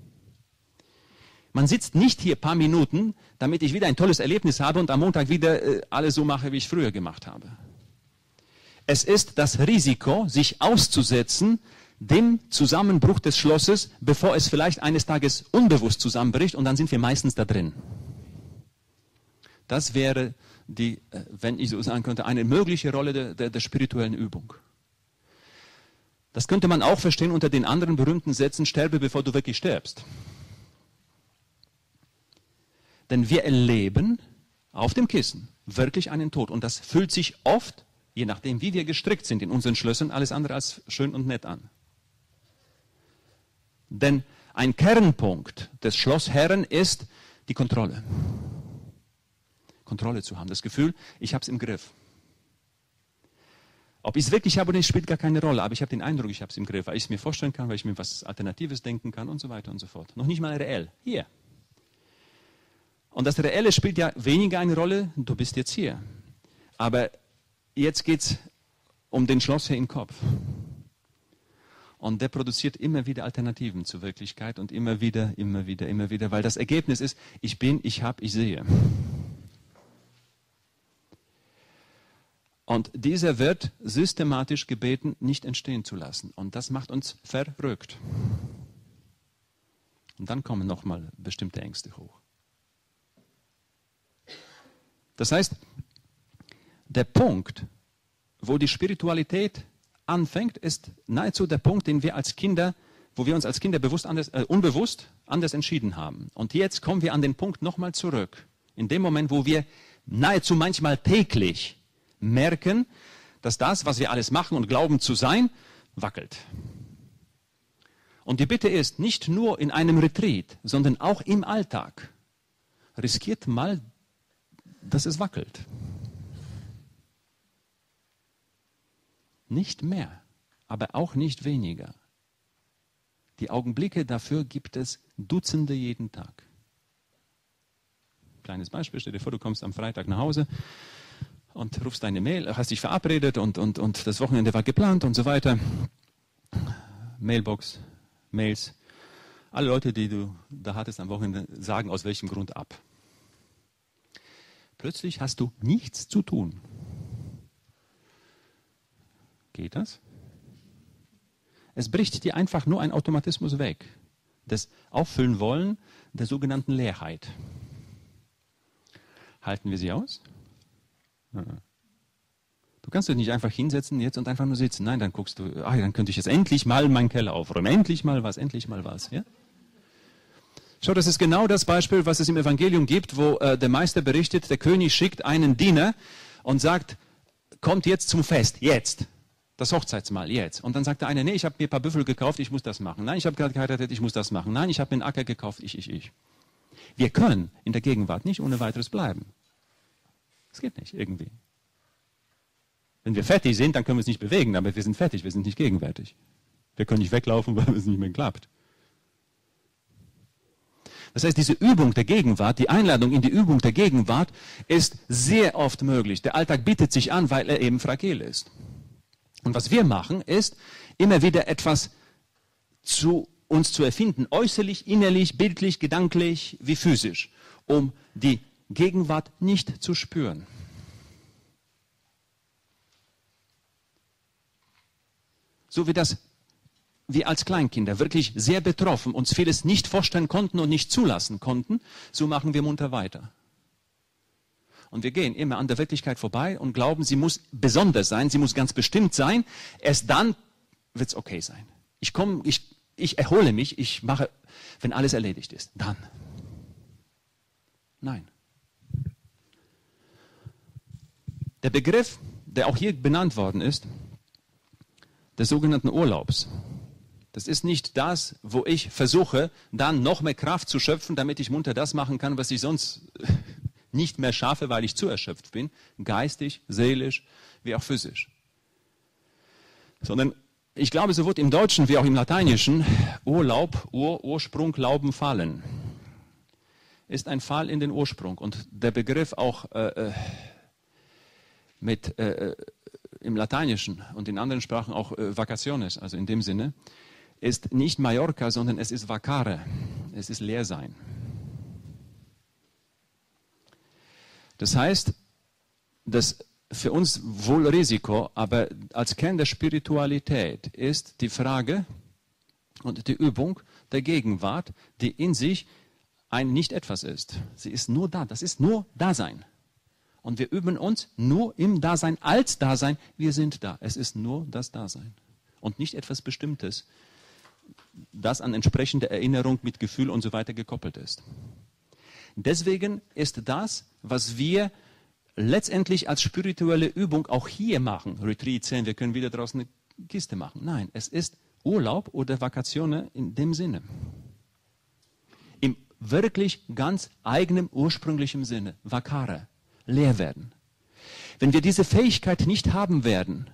[SPEAKER 1] Man sitzt nicht hier ein paar Minuten, damit ich wieder ein tolles Erlebnis habe und am Montag wieder alles so mache, wie ich früher gemacht habe. Es ist das Risiko, sich auszusetzen dem Zusammenbruch des Schlosses, bevor es vielleicht eines Tages unbewusst zusammenbricht und dann sind wir meistens da drin. Das wäre die, wenn ich so sagen könnte, eine mögliche Rolle der spirituellen Übung. Das könnte man auch verstehen unter den anderen berühmten Sätzen, sterbe, bevor du wirklich stirbst. Denn wir erleben auf dem Kissen wirklich einen Tod. Und das fühlt sich oft, je nachdem wie wir gestrickt sind in unseren Schlössern, alles andere als schön und nett an. Denn ein Kernpunkt des Schlossherren ist die Kontrolle. Kontrolle zu haben, das Gefühl, ich habe es im Griff. Ob ich es wirklich habe oder nicht, spielt gar keine Rolle, aber ich habe den Eindruck, ich habe es im Griff, weil ich es mir vorstellen kann, weil ich mir was Alternatives denken kann und so weiter und so fort. Noch nicht mal reell. Hier. Und das Reelle spielt ja weniger eine Rolle, du bist jetzt hier. Aber jetzt geht es um den Schlossherr im Kopf. Und der produziert immer wieder Alternativen zur Wirklichkeit und immer wieder, weil das Ergebnis ist, ich bin, ich habe, ich sehe. Und dieser wird systematisch gebeten, nicht entstehen zu lassen. Und das macht uns verrückt. Und dann kommen nochmal bestimmte Ängste hoch. Das heißt, der Punkt, wo die Spiritualität anfängt, ist nahezu der Punkt, den wir als Kinder, wo wir uns als Kinder unbewusst anders entschieden haben. Und jetzt kommen wir an den Punkt nochmal zurück. In dem Moment, wo wir nahezu manchmal täglich merken, dass das, was wir alles machen und glauben zu sein, wackelt. Und die Bitte ist, nicht nur in einem Retreat, sondern auch im Alltag, riskiert mal, dass es wackelt. Nicht mehr, aber auch nicht weniger. Die Augenblicke dafür gibt es Dutzende jeden Tag. Kleines Beispiel, stell dir vor, du kommst am Freitag nach Hause und rufst deine Mail, hast dich verabredet und das Wochenende war geplant und so weiter. Mailbox, Mails. Alle Leute, die du da hattest am Wochenende, sagen aus welchem Grund ab. Plötzlich hast du nichts zu tun. Geht das? Es bricht dir einfach nur ein Automatismus weg. Das Auffüllen wollen der sogenannten Leerheit. Halten wir sie aus? Du kannst dich nicht einfach hinsetzen jetzt und einfach nur sitzen. Nein, dann guckst du, dann könnte ich jetzt endlich mal meinen Keller aufräumen. Endlich mal was. Ja? Schau, das ist genau das Beispiel, was es im Evangelium gibt, wo der Meister berichtet, der König schickt einen Diener und sagt, kommt jetzt zum Fest, jetzt. das Hochzeitsmahl jetzt. Und dann sagt der eine, nee, ich habe mir ein paar Büffel gekauft, ich muss das machen. Nein, ich habe gerade geheiratet, ich muss das machen. Nein, ich habe mir einen Acker gekauft, ich. Wir können in der Gegenwart nicht ohne weiteres bleiben. Das geht nicht, irgendwie. Wenn wir fertig sind, dann können wir uns nicht bewegen, aber wir sind fertig, wir sind nicht gegenwärtig. Wir können nicht weglaufen, weil es nicht mehr klappt. Das heißt, diese Übung der Gegenwart, die Einladung in die Übung der Gegenwart ist sehr oft möglich. Der Alltag bietet sich an, weil er eben fragil ist. Und was wir machen, ist, immer wieder etwas zu uns zu erfinden, äußerlich, innerlich, bildlich, gedanklich wie physisch, um die Gegenwart nicht zu spüren. So wie das wir als Kleinkinder wirklich sehr betroffen uns vieles nicht vorstellen konnten und nicht zulassen konnten, so machen wir munter weiter. Und wir gehen immer an der Wirklichkeit vorbei und glauben, sie muss besonders sein, sie muss ganz bestimmt sein. Erst dann wird es okay sein. Ich erhole mich, ich mache, wenn alles erledigt ist. Dann. Nein. Der Begriff, der auch hier benannt worden ist, des sogenannten Urlaubs. Das ist nicht das, wo ich versuche, dann noch mehr Kraft zu schöpfen, damit ich munter das machen kann, was ich sonst nicht mehr schaffe, weil ich zu erschöpft bin, geistig, seelisch, wie auch physisch. Sondern ich glaube, sowohl im Deutschen wie auch im Lateinischen, Urlaub, Ursprung, Lauben, Fallen, ist ein Fall in den Ursprung. Und der Begriff auch im Lateinischen und in anderen Sprachen auch Vacaciones, also in dem Sinne, ist nicht Mallorca, sondern es ist Vacare, es ist Leersein. Das heißt, dass für uns wohl Risiko, aber als Kern der Spiritualität ist die Frage und die Übung der Gegenwart, die in sich ein Nicht-Etwas ist. Sie ist nur da, das ist nur Dasein. Und wir üben uns nur im Dasein, als Dasein, wir sind da. Es ist nur das Dasein und nicht etwas Bestimmtes, das an entsprechende Erinnerung mit Gefühl und so weiter gekoppelt ist. Deswegen ist das, was wir letztendlich als spirituelle Übung auch hier machen, Retreat 10, wir können wieder draußen eine Kiste machen. Nein, es ist Urlaub oder Vakatione in dem Sinne. Im wirklich ganz eigenen, ursprünglichen Sinne, Vacare, leer werden. Wenn wir diese Fähigkeit nicht haben werden,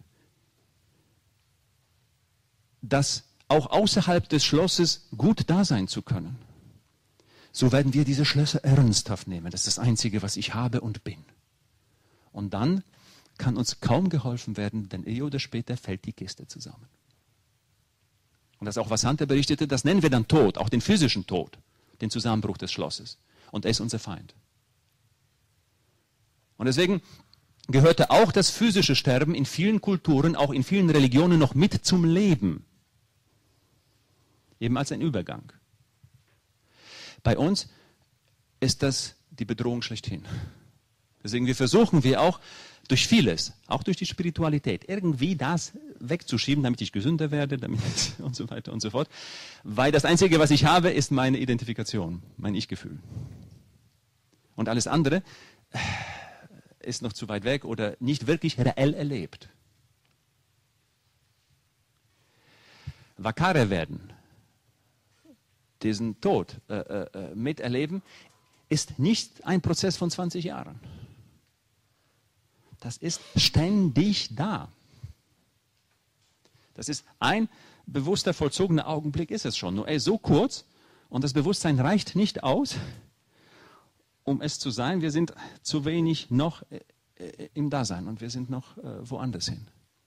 [SPEAKER 1] das auch außerhalb des Schlosses gut da sein zu können, so werden wir diese Schlösser ernsthaft nehmen. Das ist das Einzige, was ich habe und bin. Und dann kann uns kaum geholfen werden, denn eher oder später fällt die Kiste zusammen. Und das ist auch, was Hunter berichtete, das nennen wir dann Tod, auch den physischen Tod, den Zusammenbruch des Schlosses. Und er ist unser Feind. Und deswegen gehörte auch das physische Sterben in vielen Kulturen, auch in vielen Religionen noch mit zum Leben. Eben als ein Übergang. Bei uns ist das die Bedrohung schlechthin. Deswegen versuchen wir auch durch vieles, auch durch die Spiritualität, irgendwie das wegzuschieben, damit ich gesünder werde, damit und so weiter und so fort. Weil das Einzige, was ich habe, ist meine Identifikation, mein Ich-Gefühl. Und alles andere ist noch zu weit weg oder nicht wirklich reell erlebt. Vacare werden, diesen Tod miterleben, ist nicht ein Prozess von 20 Jahren. Das ist ständig da. Das ist ein bewusster, vollzogener Augenblick, ist es schon. Nur er ist so kurz und das Bewusstsein reicht nicht aus, um es zu sein. Wir sind zu wenig noch im Dasein und wir sind noch woanders hin.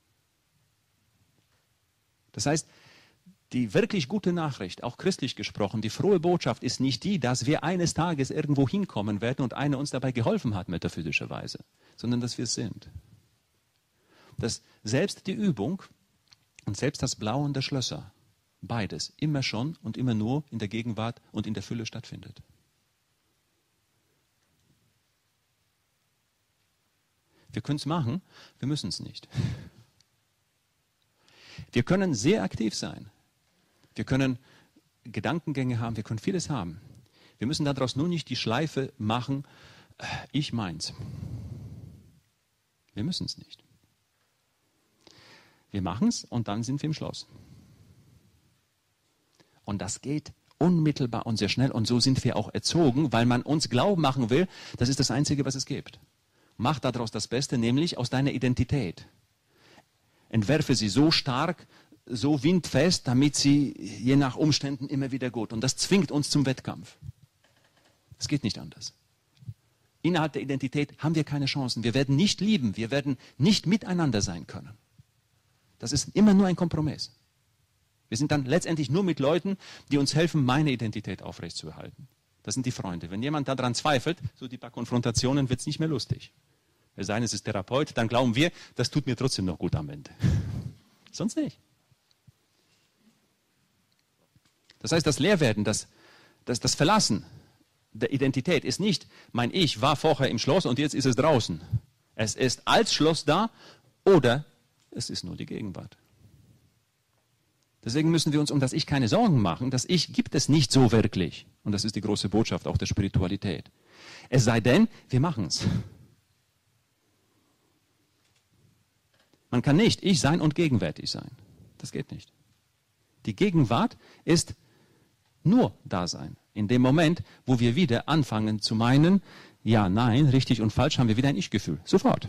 [SPEAKER 1] Das heißt, die wirklich gute Nachricht, auch christlich gesprochen, die frohe Botschaft ist nicht die, dass wir eines Tages irgendwo hinkommen werden und einer uns dabei geholfen hat, metaphysischerweise, sondern dass wir es sind. Dass selbst die Übung und selbst das Blauen der Schlösser, beides, immer schon und immer nur in der Gegenwart und in der Fülle stattfindet. Wir können es machen, wir müssen es nicht. Wir können sehr aktiv sein. Wir können Gedankengänge haben, wir können vieles haben. Wir müssen daraus nur nicht die Schleife machen, ich meins. Wir müssen es nicht. Wir machen es und dann sind wir im Schloss. Und das geht unmittelbar und sehr schnell. Und so sind wir auch erzogen, weil man uns glauben machen will, das ist das Einzige, was es gibt. Mach daraus das Beste, nämlich aus deiner Identität. Entwerfe sie so stark, so windfest, damit sie je nach Umständen immer wieder gut. Und das zwingt uns zum Wettkampf. Es geht nicht anders. Innerhalb der Identität haben wir keine Chancen. Wir werden nicht lieben, wir werden nicht miteinander sein können. Das ist immer nur ein Kompromiss. Wir sind dann letztendlich nur mit Leuten, die uns helfen, meine Identität aufrechtzuerhalten. Das sind die Freunde. Wenn jemand daran zweifelt, so die paar Konfrontationen, wird es nicht mehr lustig. Es sei denn, es ist Therapeut, dann glauben wir, das tut mir trotzdem noch gut am Ende. Sonst nicht. Das heißt, das Leerwerden, das Verlassen der Identität ist nicht, mein Ich war vorher im Schloss und jetzt ist es draußen. Es ist als Schloss da oder es ist nur die Gegenwart. Deswegen müssen wir uns um das Ich keine Sorgen machen. Das Ich gibt es nicht so wirklich. Und das ist die große Botschaft auch der Spiritualität. Es sei denn, wir machen es. Man kann nicht Ich sein und gegenwärtig sein. Das geht nicht. Die Gegenwart ist nur Dasein. In dem Moment, wo wir wieder anfangen zu meinen, ja, nein, richtig und falsch, haben wir wieder ein Ich-Gefühl. Sofort.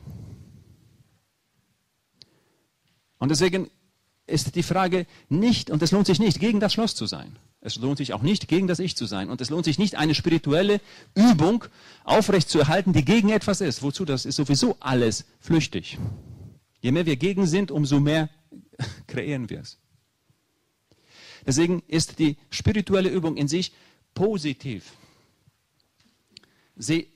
[SPEAKER 1] Und deswegen ist die Frage nicht, und es lohnt sich nicht, gegen das Schloss zu sein. Es lohnt sich auch nicht, gegen das Ich zu sein. Und es lohnt sich nicht, eine spirituelle Übung aufrechtzuerhalten, die gegen etwas ist. Wozu? Das ist sowieso alles flüchtig. Je mehr wir gegen sind, umso mehr kreieren wir es. Deswegen ist die spirituelle Übung in sich positiv. Sie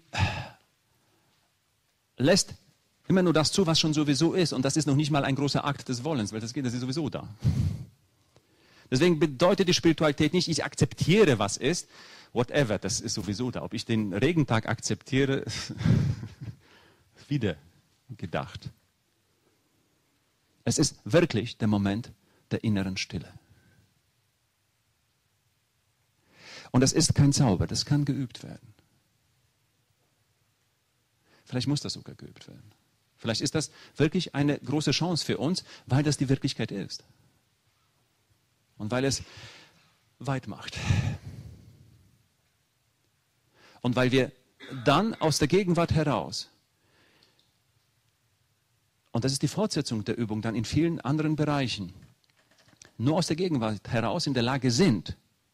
[SPEAKER 1] lässt immer nur das zu, was schon sowieso ist. Und das ist noch nicht mal ein großer Akt des Wollens, weil das ist sowieso da. Deswegen bedeutet die Spiritualität nicht, ich akzeptiere, was ist. Whatever, das ist sowieso da. Ob ich den Regentag akzeptiere, wieder gedacht. Es ist wirklich der Moment der inneren Stille. Und das ist kein Zauber, das kann geübt werden. Vielleicht muss das sogar geübt werden. Vielleicht ist das wirklich eine große Chance für uns, weil das die Wirklichkeit ist. Und weil es weit macht. Und weil wir dann aus der Gegenwart heraus, und das ist die Fortsetzung der Übung dann in vielen anderen Bereichen, nur aus der Gegenwart heraus in der Lage sind,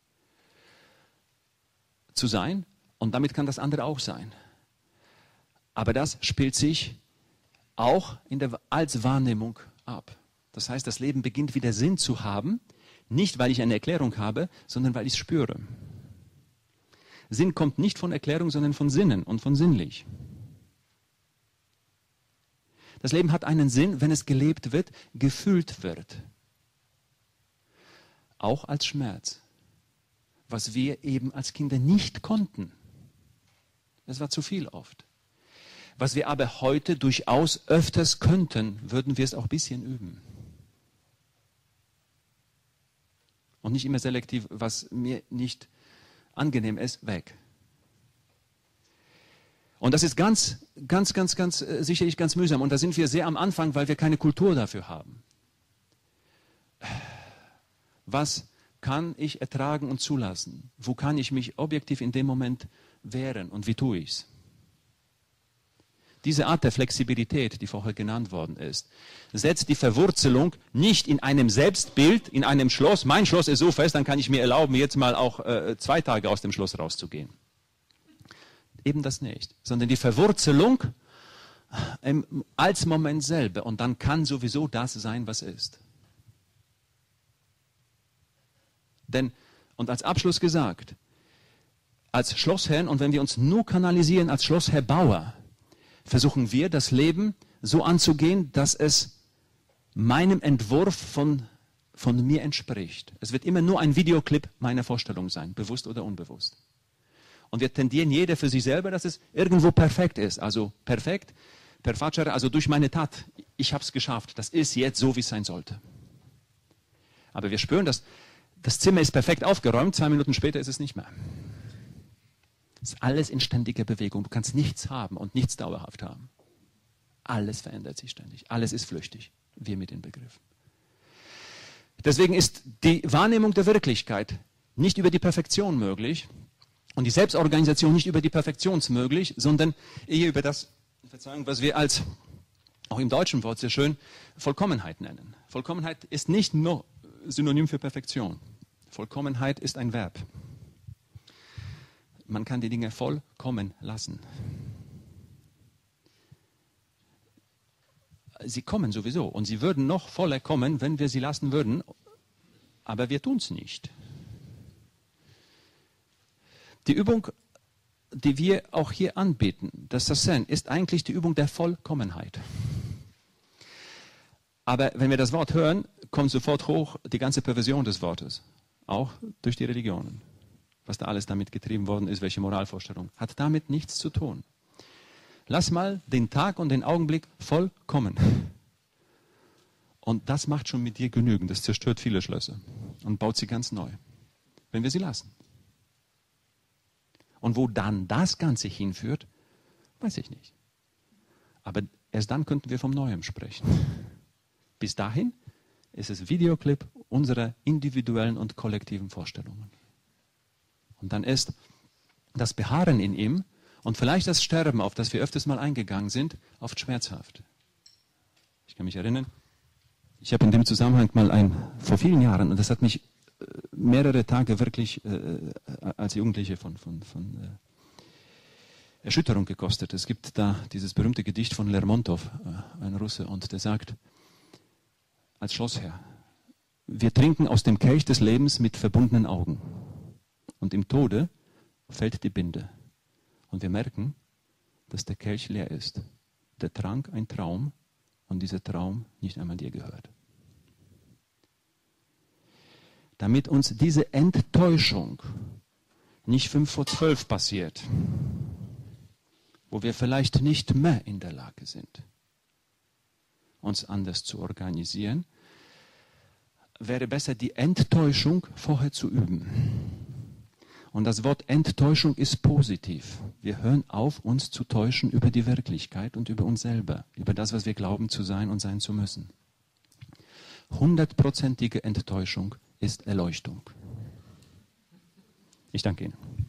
[SPEAKER 1] zu sein, und damit kann das andere auch sein. Aber das spielt sich auch als Wahrnehmung ab. Das heißt, das Leben beginnt wieder Sinn zu haben, nicht weil ich eine Erklärung habe, sondern weil ich es spüre. Sinn kommt nicht von Erklärung, sondern von Sinnen und von sinnlich. Das Leben hat einen Sinn, wenn es gelebt wird, gefühlt wird. Auch als Schmerz. Was wir eben als Kinder nicht konnten. Das war zu viel oft. Was wir aber heute durchaus öfters könnten, würden wir es auch ein bisschen üben. Und nicht immer selektiv, was mir nicht angenehm ist, weg. Und das ist ganz sicherlich ganz mühsam. Und da sind wir sehr am Anfang, weil wir keine Kultur dafür haben. Was kann ich ertragen und zulassen? Wo kann ich mich objektiv in dem Moment wehren und wie tue ich es? Diese Art der Flexibilität, die vorher genannt worden ist, setzt die Verwurzelung nicht in einem Selbstbild, in einem Schloss. Mein Schloss ist so fest, dann kann ich mir erlauben, jetzt mal auch 2 Tage aus dem Schloss rauszugehen. Eben das nicht. Sondern die Verwurzelung als Moment selber. Und dann kann sowieso das sein, was ist. Denn, und als Abschluss gesagt, als Schlossherren, und wenn wir uns nur kanalisieren als Schlossherr Bauer, versuchen wir, das Leben so anzugehen, dass es meinem Entwurf von mir entspricht. Es wird immer nur ein Videoclip meiner Vorstellung sein, bewusst oder unbewusst. Und wir tendieren jeder für sich selber, dass es irgendwo perfekt ist. Also perfekt, per facere, also durch meine Tat. Ich habe es geschafft. Das ist jetzt so, wie es sein sollte. Aber wir spüren, dass das Zimmer ist perfekt aufgeräumt, 2 Minuten später ist es nicht mehr. Es ist alles in ständiger Bewegung. Du kannst nichts haben und nichts dauerhaft haben. Alles verändert sich ständig. Alles ist flüchtig. Wir mit den Begriffen. Deswegen ist die Wahrnehmung der Wirklichkeit nicht über die Perfektion möglich und die Selbstorganisation nicht über die Perfektion möglich, sondern eher über das, Verzeihung, was wir als, auch im deutschen Wort sehr schön, Vollkommenheit nennen. Vollkommenheit ist nicht nur Synonym für Perfektion. Vollkommenheit ist ein Verb. Man kann die Dinge vollkommen lassen. Sie kommen sowieso und sie würden noch voller kommen, wenn wir sie lassen würden, aber wir tun es nicht. Die Übung, die wir auch hier anbieten, das Sazen, ist eigentlich die Übung der Vollkommenheit. Aber wenn wir das Wort hören, kommt sofort hoch die ganze Perversion des Wortes, auch durch die Religionen. Was da alles damit getrieben worden ist, welche Moralvorstellung, hat damit nichts zu tun. Lass mal den Tag und den Augenblick vollkommen. Und das macht schon mit dir genügend. Das zerstört viele Schlösser und baut sie ganz neu, wenn wir sie lassen. Und wo dann das Ganze hinführt, weiß ich nicht. Aber erst dann könnten wir vom Neuem sprechen. Bis dahin ist es Videoclip unserer individuellen und kollektiven Vorstellungen. Und dann ist das Beharren in ihm und vielleicht das Sterben, auf das wir öfters mal eingegangen sind, oft schmerzhaft. Ich kann mich erinnern, ich habe in dem Zusammenhang mal vor vielen Jahren, und das hat mich mehrere Tage wirklich als Jugendliche von Erschütterung gekostet. Es gibt da dieses berühmte Gedicht von Lermontov, ein Russe, und der sagt, als Schlossherr, wir trinken aus dem Kelch des Lebens mit verbundenen Augen. Und im Tode fällt die Binde. Und wir merken, dass der Kelch leer ist. Der Trank ein Traum und dieser Traum nicht einmal dir gehört. Damit uns diese Enttäuschung nicht 11:55 passiert, wo wir vielleicht nicht mehr in der Lage sind, uns anders zu organisieren, wäre besser, die Enttäuschung vorher zu üben. Und das Wort Enttäuschung ist positiv. Wir hören auf, uns zu täuschen über die Wirklichkeit und über uns selber, über das, was wir glauben zu sein und sein zu müssen. 100%ige Enttäuschung ist Erleuchtung. Ich danke Ihnen.